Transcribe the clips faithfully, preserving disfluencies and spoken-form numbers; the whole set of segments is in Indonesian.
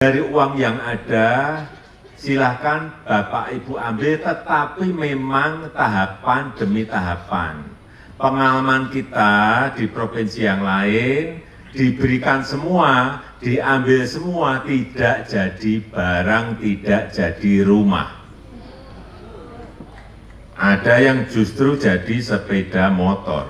Dari uang yang ada, silahkan Bapak Ibu ambil, tetapi memang tahapan demi tahapan. Pengalaman kita di provinsi yang lain, diberikan semua, diambil semua, tidak jadi barang, tidak jadi rumah. Ada yang justru jadi sepeda motor.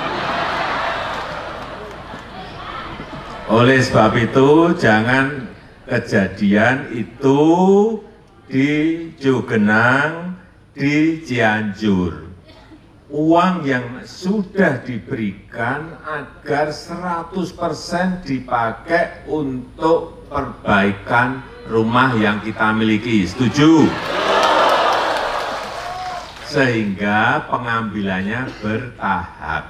Oleh sebab itu, jangan kejadian itu di Cugenang, di Cianjur. Uang yang sudah diberikan agar seratus persen dipakai untuk perbaikan rumah yang kita miliki. Setuju? Sehingga pengambilannya bertahap.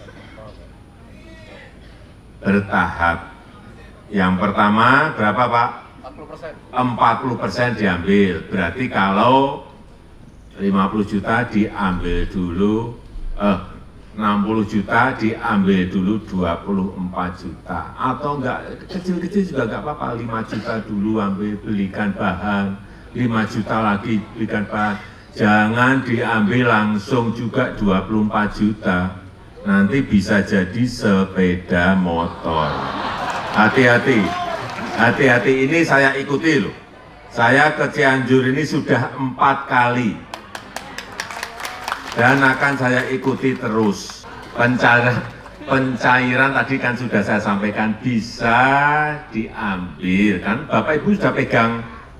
Bertahap. Yang pertama berapa Pak? empat puluh persen diambil. Berarti kalau lima puluh juta diambil dulu, eh, enam puluh juta diambil dulu dua puluh empat juta. Atau enggak, kecil-kecil juga enggak apa-apa, lima juta dulu ambil, belikan bahan, lima juta lagi belikan bahan. Jangan diambil langsung juga dua puluh empat juta. Nanti bisa jadi sepeda motor. Hati-hati, hati-hati, ini saya ikuti loh. Saya ke Cianjur ini sudah empat kali. Dan akan saya ikuti terus. Pencairan, pencairan tadi kan sudah saya sampaikan bisa diambil. Kan Bapak Ibu sudah pegang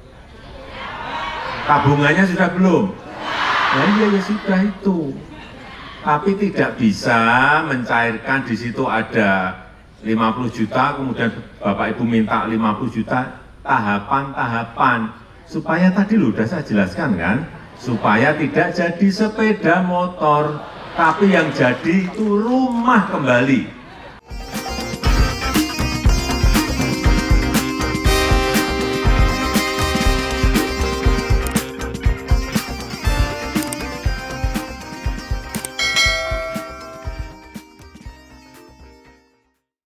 tabungannya sudah belum? Nah iya ya sudah itu. Tapi tidak bisa mencairkan, di situ ada lima puluh juta, kemudian Bapak Ibu minta lima puluh juta, tahapan-tahapan. Supaya tadi loh, sudah saya jelaskan kan, supaya tidak jadi sepeda motor, tapi yang jadi itu rumah kembali.